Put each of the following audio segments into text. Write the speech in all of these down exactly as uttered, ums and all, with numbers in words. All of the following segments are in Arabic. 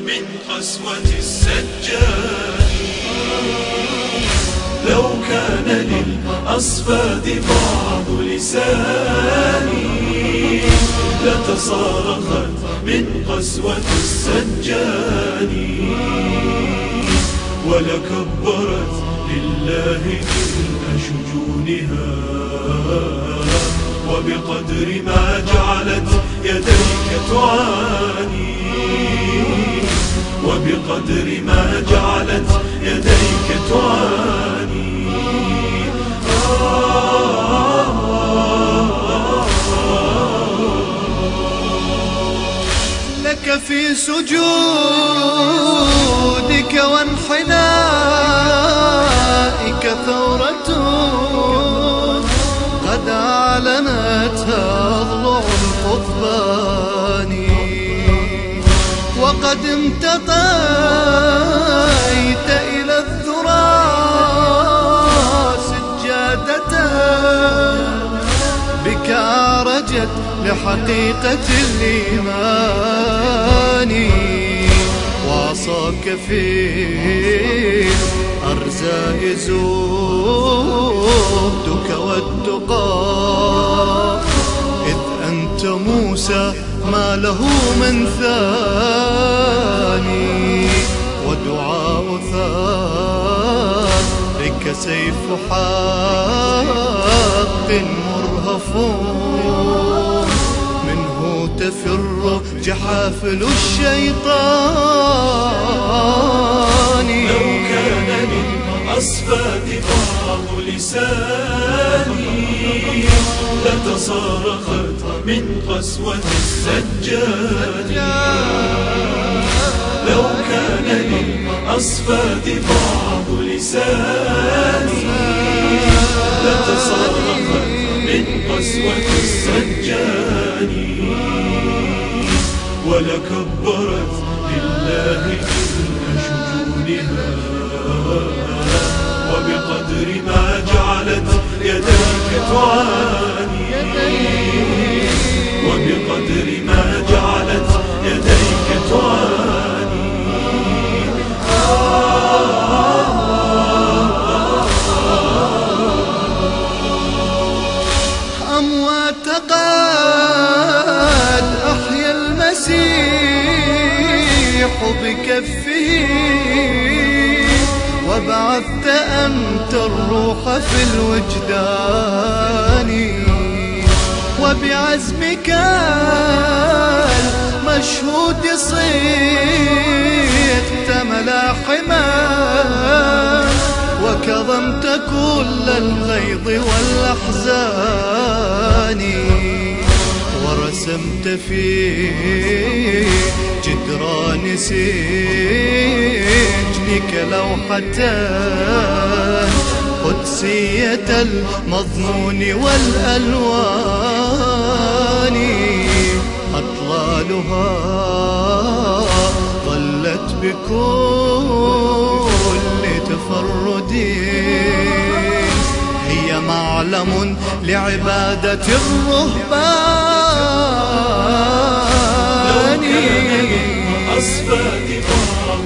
من قسوة السجان. لو كان للأصفاد بعض لساني لتصارخت من قسوة السجان، ولكبرت لله جل شجونها، وبقدر ما جعلت يديك تعاني، وبقدر ما جعلت يديك تعاني. لك في سجودك وانحنائك ثورة قد أعلنتها أضلع القضبان، وقد امتطيت إلى الذرى سجادة بك عرجت لحقيقة الإيمان، وعصاك في الأرزاء زهدك والتقى، إذ أنت موسى ما له من ثاني، ودعاء ثارك سيف حق مرهف، منه تفر جحافل الشيطان. لو كان للأصفاد بعض لساني لتصارخت من قسوة السجان. لو كان للأصفاد بعض لساني لتصارخت من قسوة السجان، ولكبرت لله جل شجونها، وبقدر ما جعلت يديك تعاني، وبقدر ما جعلت يديك تعاني. أموات قد أحيا المسيح بكفه، وبعثت أنت الروح في الوجدان، وبعزمك المشهود صرت ملاحما، وكظمت كل الغيظ والأحزان، ورسمت في جدران سجنك لوحة قدسية المضمون والألوان، أطلالها ظلت بكل تفرد هي معلم لعبادة الرهبان. أصفاد بعض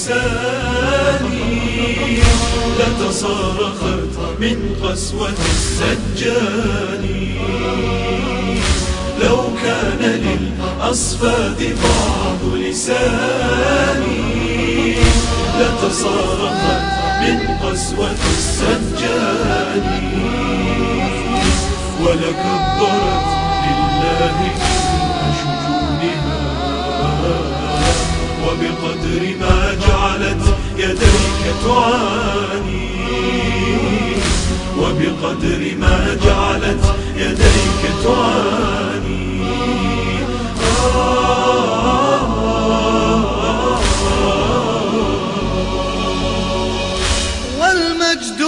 لساني لتصارخت من قسوة السجان. لو كان للأصفاد بعض لساني لتصارخت من قسوة السجان، ولكبرت لله جل شجونها، وبقدر ما جعلت يديك تعاني، وبقدر ما جعلت يديك تعاني. والمجد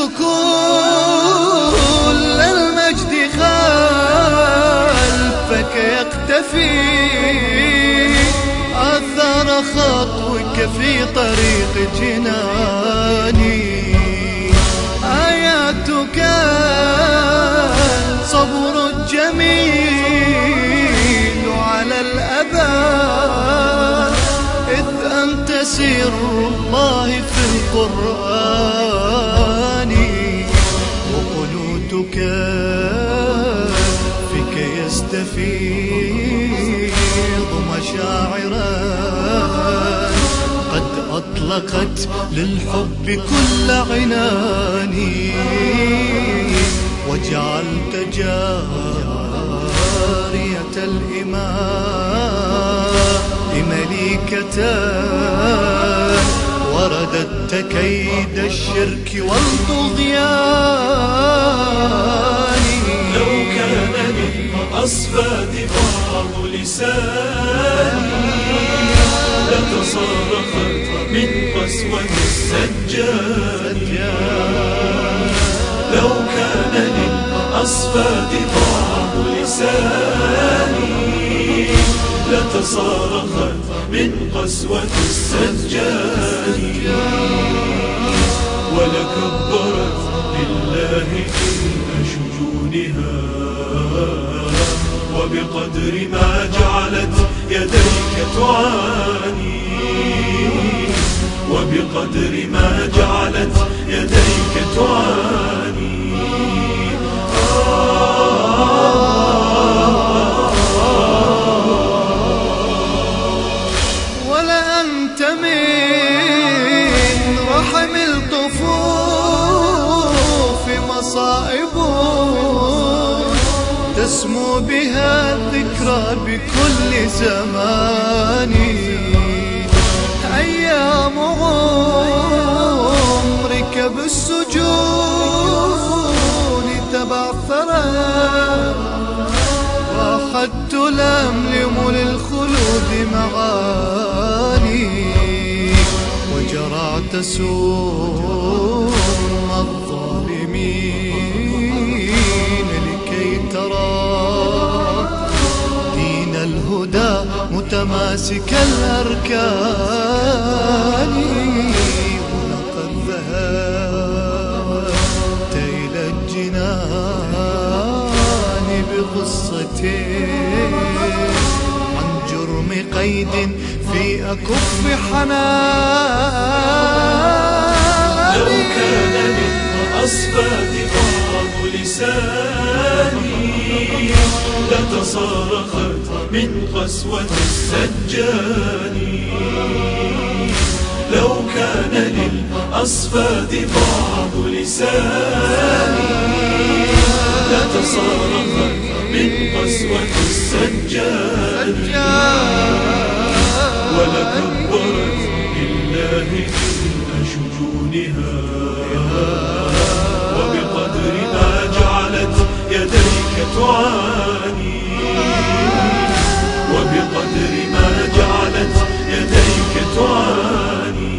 كل المجد خلفك يقتفي، أثر خطوك في طريق جناني، آياتك صبر الجميل على الأذى، إذ أنت سر الله في القرآن، وقنوتك فيك يستفيض مشاعرا قد أطلقت للحب كل عناني، وجعلت جارية الإماء مليكة ورددت كيد الشرك والطغيان. لو كان من أصفاد بعض لساني لتصرخت من قسوة السجان. لو كان للأصفاد بعض لساني لتصرخت من قسوة السجان، ولكبرت لله كل شجونها، وبقدر ما جعلت يديك تعاني، وبقدر ما جعلت يديك تعاني. ولأنت من رحم الطفوف مصائب تسمو بها الذكرى بكل زمان. أيام عمرك بالسجون تبعثرت، وقد تلملم للخلود معاني، وجرعت سم الظالمين لكي ترى دين الهدى متماسك الأركان. ولقد ذهبت إلى الجنان بقصة عن جرم قيد في أكف حنان. لو كان من أصفاد بعض لساني لتصرخت من قسوة السجان. لو كان للأصفاد بعض لساني لتصرخت من قسوة السجان، ولكبرت لله كل شجونها، وبقدر ما جعلت يديك تعاني، وبقدر ما جعلت يديك تعاني.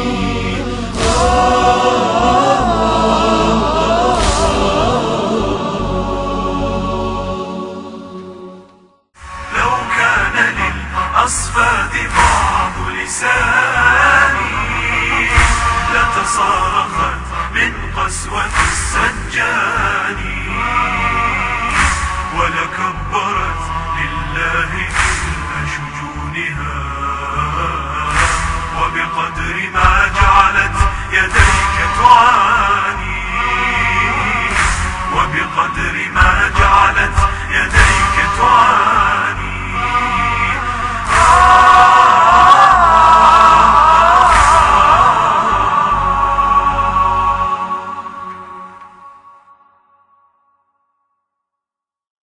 لو كان للأصفاد بعض لساني لتصارخت من قسوة السجان، ولكبرت لله كل شجونها، وبقدر ما جعلت يديك تعاني.